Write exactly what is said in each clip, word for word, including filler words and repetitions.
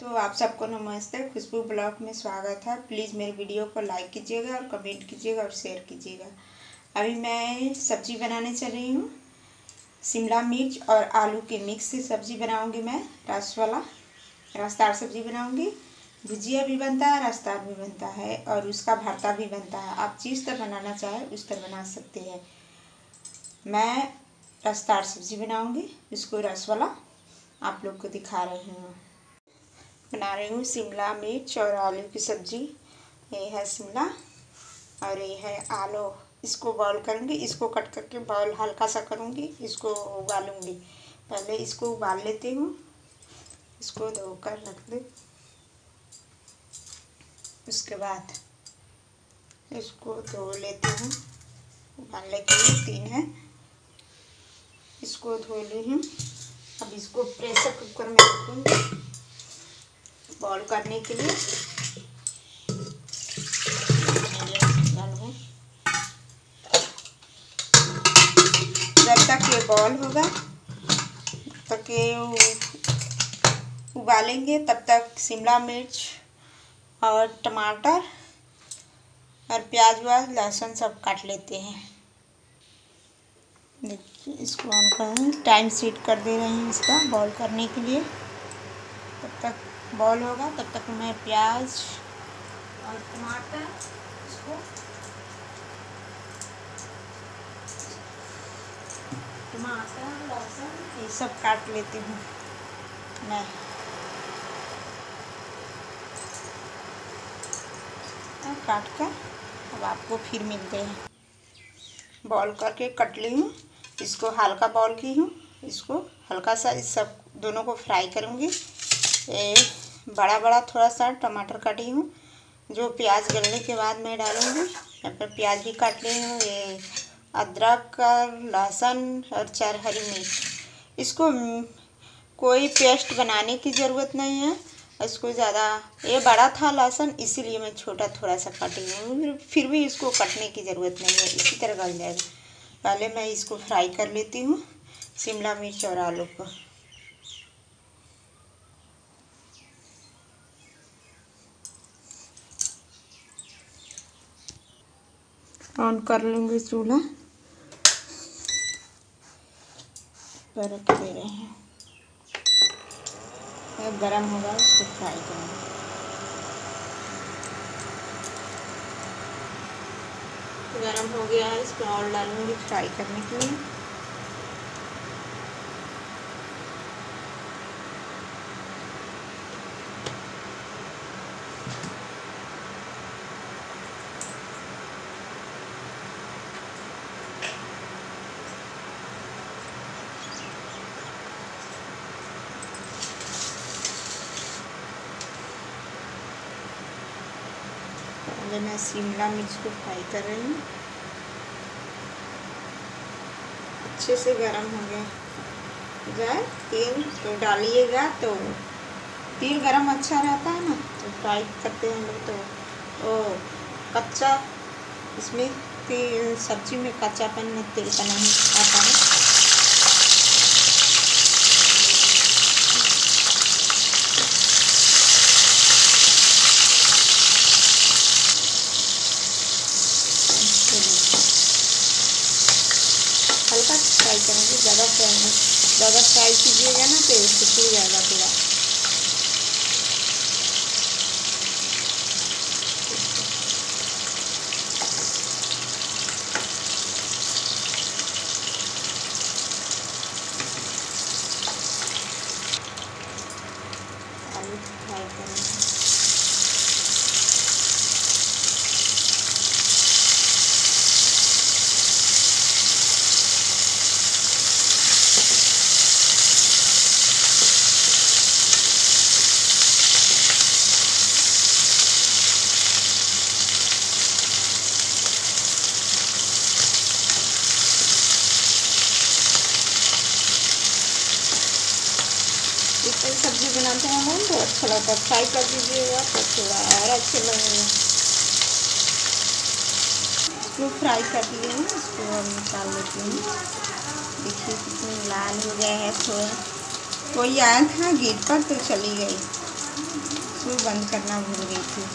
तो आप सबको नमस्ते। खुशबू ब्लॉग में स्वागत है। प्लीज़ मेरे वीडियो को लाइक कीजिएगा और कमेंट कीजिएगा और शेयर कीजिएगा। अभी मैं सब्ज़ी बनाने चल रही हूँ। शिमला मिर्च और आलू के मिक्स से सब्ज़ी बनाऊँगी। मैं रस वाला रसदार सब्ज़ी बनाऊँगी। भुजिया भी बनता है, रसदार भी बनता है और उसका भरता भी बनता है। आप जिस तरह बनाना चाहें उस तरह बना सकते हैं। मैं रसदार सब्ज़ी बनाऊँगी, इसको रस वाला आप लोग को दिखा रही हूँ। बना रही हूँ शिमला मिर्च और आलू की सब्ज़ी। ये है शिमला और ये है आलू। इसको बॉईल करूँगी, इसको कट करके बॉईल हल्का सा करूँगी, इसको उबालूँगी। पहले इसको उबाल लेती हूँ, इसको धोकर रख दूँ। उसके बाद इसको धो लेती हूँ। उबालने के लिए तीन है, इसको धो ली हूँ। अब इसको प्रेशर कुकर में रखूँगी बॉईल करने के लिए। जब तक ये बॉईल होगा तब तक ये उबालेंगे, तब तक शिमला मिर्च और टमाटर और प्याज व्याज लहसुन सब काट लेते हैं। देखिए इसको ऑन कर टाइम सेट कर दे रहे हैं इसका बॉईल करने के लिए। तब तक बॉईल होगा तब तक मैं प्याज और टमाटर इसको टमाटर लहसुन ये सब काट लेती हूँ मैं। काट कर अब आपको फिर मिलते हैं। बॉईल करके कट ली हूँ, इसको हल्का बॉईल की हूँ। इसको हल्का सा इस सब दोनों को फ्राई करूँगी। ये बड़ा बड़ा थोड़ा सा टमाटर काटी हूँ, जो प्याज गलने के बाद मैं डालूँगी। यहाँ पर प्याज भी काट ली हूँ। ये अदरक का लहसुन और चार हरी मिर्च। इसको कोई पेस्ट बनाने की ज़रूरत नहीं है। इसको ज़्यादा ये बड़ा था लहसुन, इसीलिए मैं छोटा थोड़ा सा काटी हूँ। फिर भी इसको कटने की ज़रूरत नहीं है, इसी तरह गल जाएगा। पहले मैं इसको फ्राई कर लेती हूँ शिमला मिर्च और आलू को। ऑन कर लूँगी चूल्हा पर रख दे रहे हैं। अब गरम होगा, इसको फ्राई करेंगे। गरम हो गया है, इसको और डालूँगी फ्राई करने के लिए। पहले मैं शिमला मिर्च को फ्राई कर रही हूँ। अच्छे से गरम हो गया जाए तेल तो डालिएगा, तो तेल गरम अच्छा रहता है ना, तो फ्राई करते हैं लोग। तो ओ कच्चा इसमें तेल सब्जी में कच्चापन में तेल का नहीं आता है। हल्का फ्राई करेंगे, ज़्यादा फ्राई नहीं। ज़्यादा फ्राई कीजिएगा ना तो सिकुड़ जाएगा पूरा। आलू फ्राई करेंगे। सब्जी बनाते हैं हम तो अच्छा लगता है। फ्राई कर दीजिएगा तो थोड़ा और अच्छे लगेगा। इसको फ्राई कर दिए हैं, इसको हम निकाल लेते हैं। देखिए कितनी लाल हो गया है। थोड़ा कोई आया था गेट पर तो चली गई। इसमें बंद करना भूल गई थी।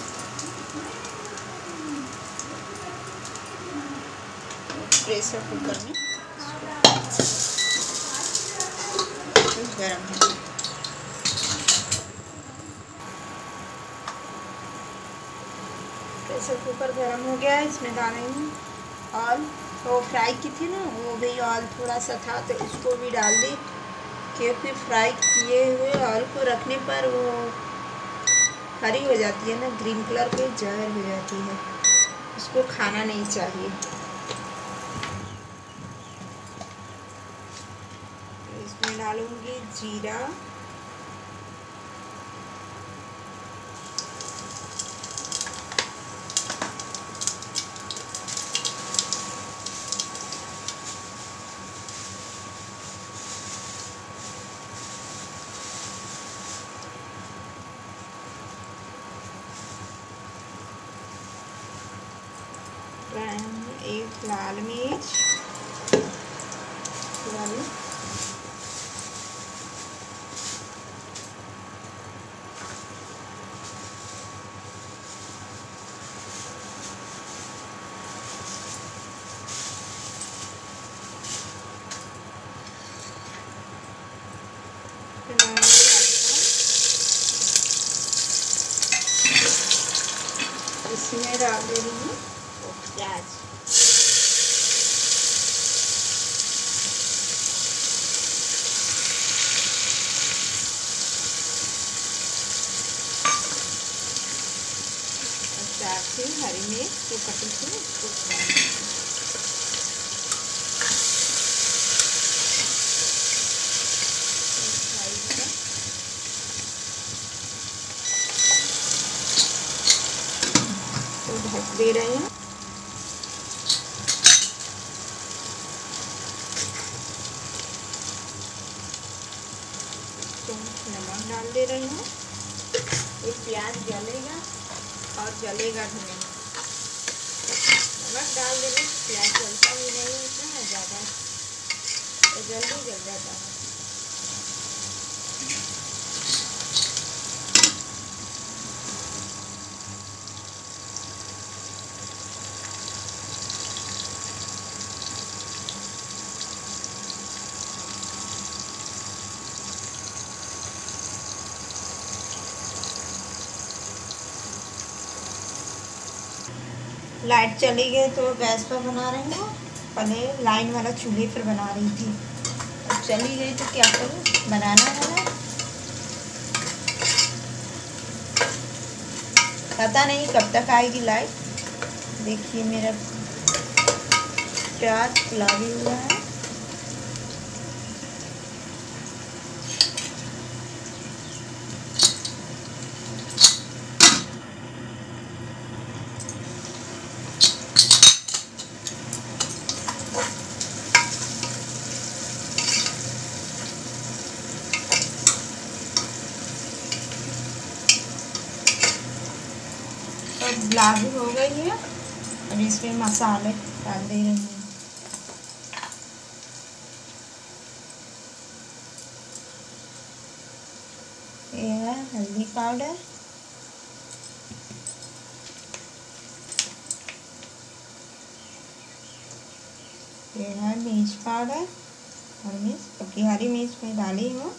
प्रेशर कुकर में गरम है। प्रेशर कुकर गरम हो गया है, इसमें डालेंगे ऑयल। वो फ्राई की थी ना, वो भी ऑयल थोड़ा सा था तो इसको भी डाल दी, क्योंकि फ्राई किए हुए ऑयल को रखने पर वो हरी हो जाती है ना, ग्रीन कलर की जहर हो जाती है, उसको खाना नहीं चाहिए। इसमें डालूंगी जीरा, एक लाल मिर्च डालूं, इसमें डाल दे रही हूँ प्याज। चार से हरी मिर्च जो कटी थी उसको ढक दे रहे हैं। तो नमक डाल दे रही हूँ, ये प्याज जलेगा और जलेगा भी नहीं। नमक डाल देने प्याज जलता भी नहीं होता है ज़्यादा, तो जल्दी जल जाता है। लाइट चली गई तो गैस पर बना रही हूँ, पहले लाइन वाला चूल्हे पर बना रही थी, अब चली गई तो क्या करूँ, बनाना है ना। पता नहीं कब तक आएगी लाइट। देखिए मेरा प्याज गुलाबी हुआ है। तो गुलाबी हो गई है, अब इसमें मसाले डाल दे रही हूँ। ये है हल्दी पाउडर, ये है मिर्च पाउडर और मिर्च, क्योंकि हरी मिर्च में डाली हूँ।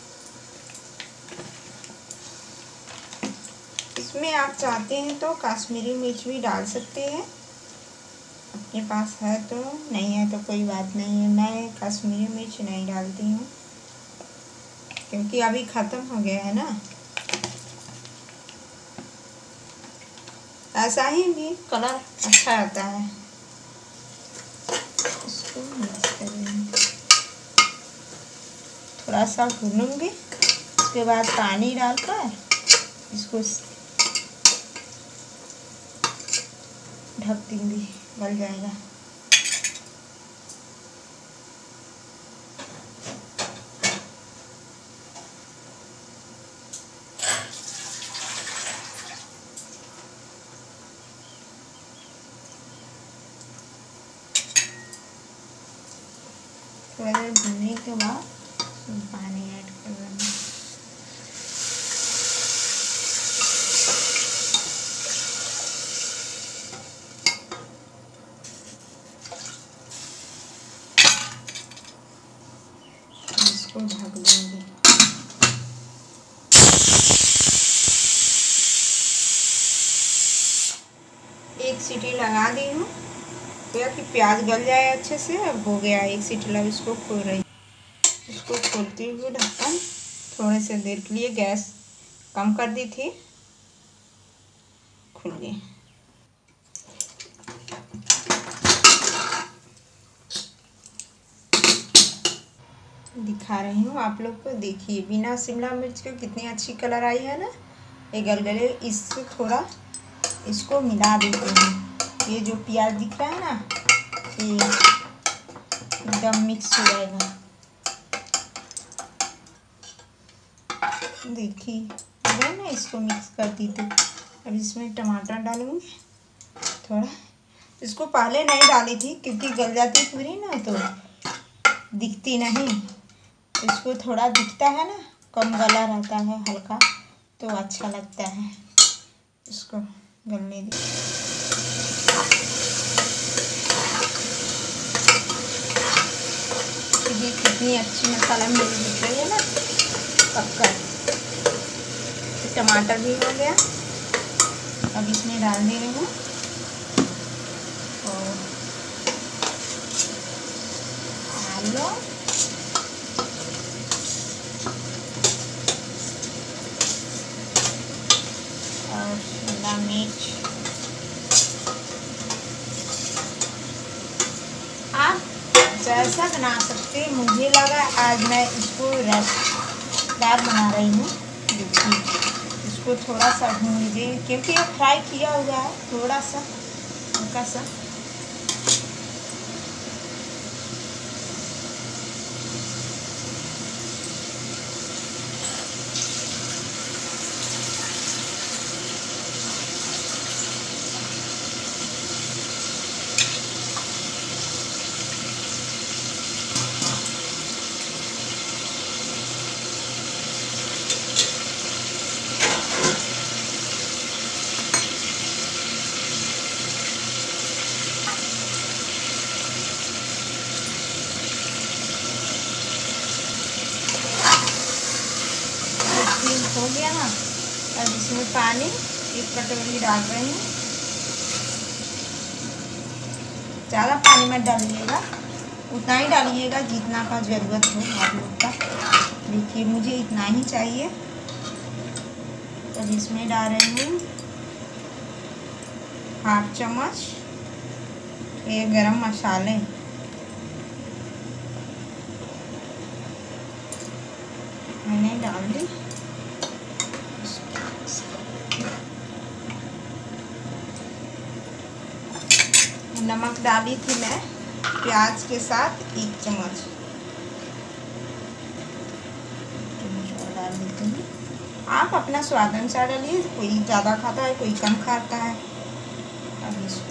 इसमें आप चाहते हैं तो कश्मीरी मिर्च भी डाल सकते हैं, आपके पास है तो, नहीं है तो कोई बात नहीं है। मैं कश्मीरी मिर्च नहीं डालती हूँ क्योंकि अभी ख़त्म हो गया है ना। ऐसा ही भी कलर अच्छा आता है। इसको मिक्स करेंगे, थोड़ा सा भूनूंगी, उसके बाद पानी डालकर इसको ढक दूंगी, गल जाएगा। थोड़ा देर भूनने के बाद पानी ऐड कर देना। सीटी लगा दी हूँ तो कि प्याज गल जाए अच्छे से। अब हो गया एक सीटी लगा, इसको खोल रही इसको खोलती हुई ढक्कन थोड़े से देर के लिए गैस कम कर दी थी, खुल गई। दिखा रही हूँ आप लोग को, देखिए बिना शिमला मिर्च के कितनी अच्छी कलर आई है ना। ये गलगले इससे थोड़ा इसको मिला देते हैं। ये जो प्याज दिख रहा है ना, ये एकदम मिक्स हो जाएगा। देखिए अगर ना इसको मिक्स कर दी तो अब इसमें टमाटर डालूंगी थोड़ा। इसको पहले नहीं डाली थी क्योंकि गल जाती पूरी ना तो दिखती नहीं। इसको थोड़ा दिखता है ना, कम गला रहता है हल्का, तो अच्छा लगता है। इसको गलने दी। ये कितनी अच्छी मसाला मेरी दिख रही है ना पक्का। टमाटर भी हो गया, अब इसमें डाल दे रही हूँ और आलू और शिमला मिर्च। आप जैसा बना सकते, मुझे लगा आज मैं इसको रसदार बना रही हूँ। देखिए इसको थोड़ा सा भून लीजिए क्योंकि ये फ्राई किया हुआ है, थोड़ा सा हल्का सा। हो गया ना, अब इसमें पानी एक कटोरी डाल रही हूँ। ज़्यादा पानी मत डालिएगा, उतना ही डालिएगा जितना का ज़रूरत हो आप लोग का। देखिए मुझे इतना ही चाहिए। अब इसमें डाल रही हूँ हाफ चम्मच ये गरम मसाले। मैंने डाल दी। नमक डाली थी मैं प्याज के साथ एक चम्मच डाल देती हूँ। आप अपना स्वाद अनुसार डालिए, कोई ज़्यादा खाता है कोई कम खाता है। अब इसको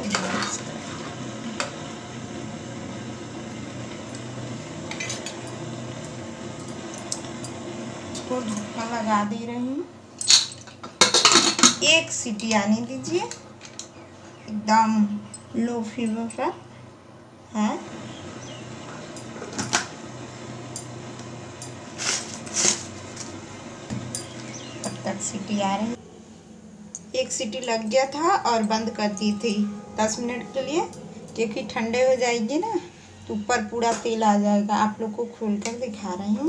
इसको ढक्कन लगा दे रही हूँ। एक सीटी आने दीजिए, एकदम लो फ्लेम पर है। तब तक सीटी आ रही। एक सीटी लग गया था और बंद कर दी थी दस मिनट के लिए, क्योंकि ठंडे हो जाएगी ना तो ऊपर पूरा तेल आ जाएगा। आप लोग को खोल कर दिखा रही हूँ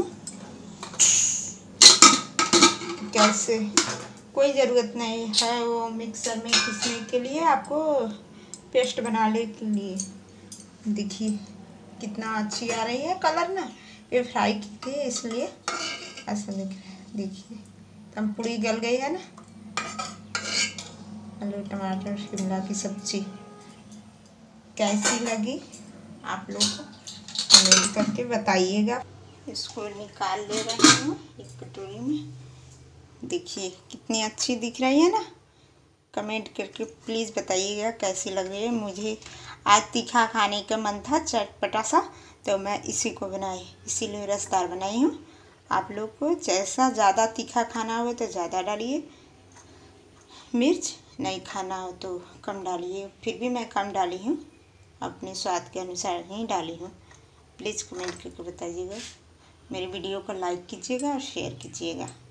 कैसे। कोई ज़रूरत नहीं है वो मिक्सर में पीसने के लिए, आपको पेस्ट बनाने के लिए। देखिए कितना अच्छी आ रही है कलर ना, ये फ्राई की थी इसलिए ऐसा दिख रहा है। देखिए तब पूरी गल गई है ना। आलू टमाटर शिमला की सब्जी कैसी लगी आप लोग को कमेंट करके बताइएगा। इसको निकाल ले रही हूँ एक कटोरी में। देखिए कितनी अच्छी दिख रही है ना। कमेंट करके प्लीज़ बताइएगा कैसी लग रही है। मुझे आज तीखा खाने का मन था, चटपटा सा, तो मैं इसी को बनाई, इसीलिए रसदार बनाई हूँ। आप लोग को जैसा ज़्यादा तीखा खाना हो तो ज़्यादा डालिए मिर्च, नहीं खाना हो तो कम डालिए। फिर भी मैं कम डाली हूँ, अपने स्वाद के अनुसार ही डाली हूँ। प्लीज़ कमेंट करके बताइएगा। मेरे वीडियो को लाइक कीजिएगा और शेयर कीजिएगा।